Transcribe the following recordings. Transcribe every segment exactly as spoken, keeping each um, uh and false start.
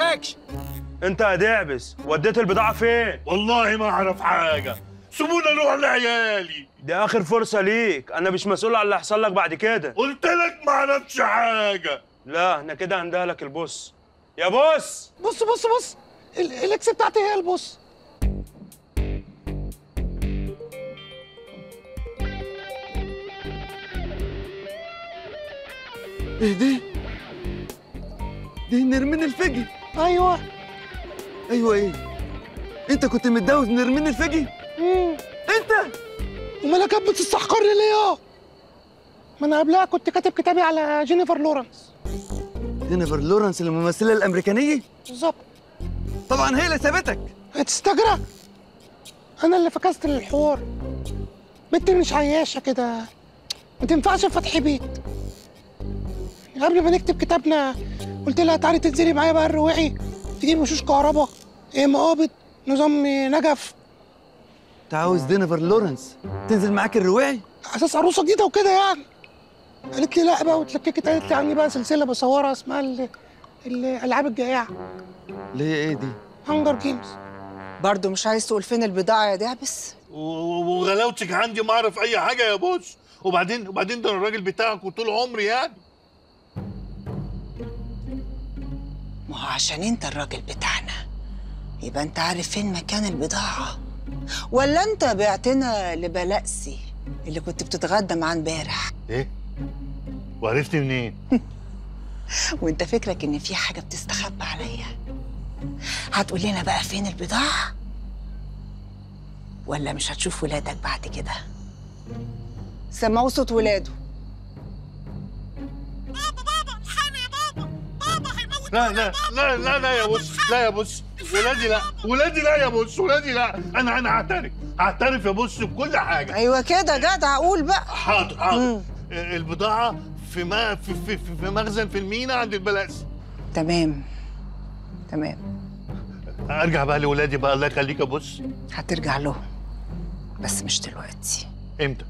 اكشن. انت يا دعبس وديت البضاعه فين؟ والله ما اعرف حاجه، سيبونا نروح لعيالي. دي اخر فرصه ليك، انا مش مسؤول عن اللي هيحصل لك بعد كده. قلت لك ما اعرفش حاجه. لا انا كده هندهلك البص. يا بص بص بص بص ال- الاكس بتاعتي هي البص. ايه دي؟ دي نرمين الفجي. ايوه. ايوه ايه؟ انت كنت متجوز نرمين الفجي؟ امم انت؟ امال كانت بتستحقرني ليه؟ اه ما انا قبلها كنت كاتب كتابي على جينيفر لورنس. جينيفر لورنس الممثله الامريكانيه؟ بالظبط. طبعا هي اللي سابتك. هتستجرى؟ انا اللي فكست الحوار. بنت مش عياشه كده، ما تنفعش في فتح بيت. قبل ما نكتب كتابنا قلت لها تعالي تنزلي معايا بقى الرواعي، تجيب وشوش كهرباء، ايه مقابض، نظام نجف. انت عاوز جينيفر لورنس تنزل معاك الرواعي؟ اساس عروسه جديده وكده يعني. قالت لي لا بقى واتلككت، قالت لي عني بقى سلسله بصورها اسمها ال- الالعاب الجائعه. اللي هي ايه دي؟ هانجر جيمز. برضه مش عايز تقول فين البضاعة يا دعبس؟ و- و- وغلاوتك عندي ما اعرف اي حاجه يا بوس. وبعدين وبعدين ده أنا الراجل بتاعك وطول عمري يعني. ما هو عشان انت الراجل بتاعنا يبقى انت عارف فين مكان البضاعة، ولا انت بعتنا لبلقسي اللي كنت بتتغدى معاه امبارح؟ ايه؟ وعرفتي منين؟ وانت فكرك ان في حاجة بتستخبى عليا؟ هتقول لنا بقى فين البضاعة؟ ولا مش هتشوف ولادك بعد كده؟ سمعوا صوت ولاده. لا لا لا لا لا يا بص، لا يا بص، ولادي لا، ولادي لا يا بص، ولادي لا. انا انا هعترف، هعترف يا بص بكل حاجه. ايوه كده جدع، قول بقى. حاضر حاضر. مم. البضاعه في ما في في, في, في مخزن في المينا عند البلاسي. تمام تمام. ارجع بقى لولادي بقى، الله يخليك يا بص. هترجع لهم بس مش دلوقتي. امتى؟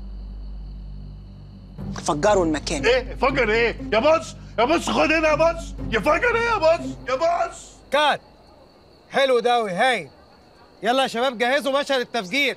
فجروا المكان. ايه فجر ايه يا بص؟ يا بص خد هنا يا بص، يا فجر ايه يا بص؟ يا بص كات. حلو ده قوي، هايل. يلا يا شباب جهزوا مشهد التفجير.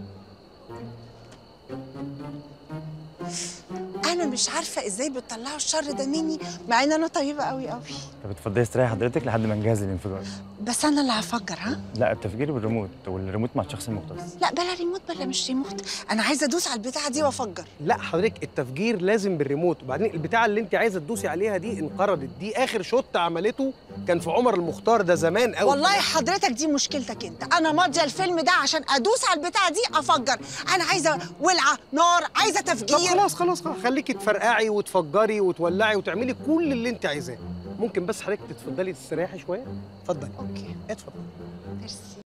انا مش عارفه ازاي بتطلعوا الشر ده مني مع ان انا طيبه قوي قوي. طب اتفضلي استريحي حضرتك لحد ما نجهز الانفجار. بس انا اللي هفجر. ها؟ لا التفجير بالريموت، والريموت مع الشخص المختص. لا بلا ريموت بلا مش ريموت، انا عايزه ادوس على البتاعه دي وافجر. لا حضرتك التفجير لازم بالريموت، وبعدين البتاعه اللي انت عايزه تدوسي عليها دي انقرضت. دي اخر شوت عملته كان في عمر المختار، ده زمان قوي. والله حضرتك دي مشكلتك انت، انا ماضيه الفيلم ده عشان ادوس على البتاعه دي افجر. انا عايزه ولعه نار، عايزه تفجير. طب خلاص خلاص خلاص، خليكي تفرقعي وتفجري وتولعي وتعملي كل اللي انت عايزاه. ممكن بس حضرتك تتفضلي تستريحي شويه؟ اتفضلي. اوكي اتفضلي. ميرسي.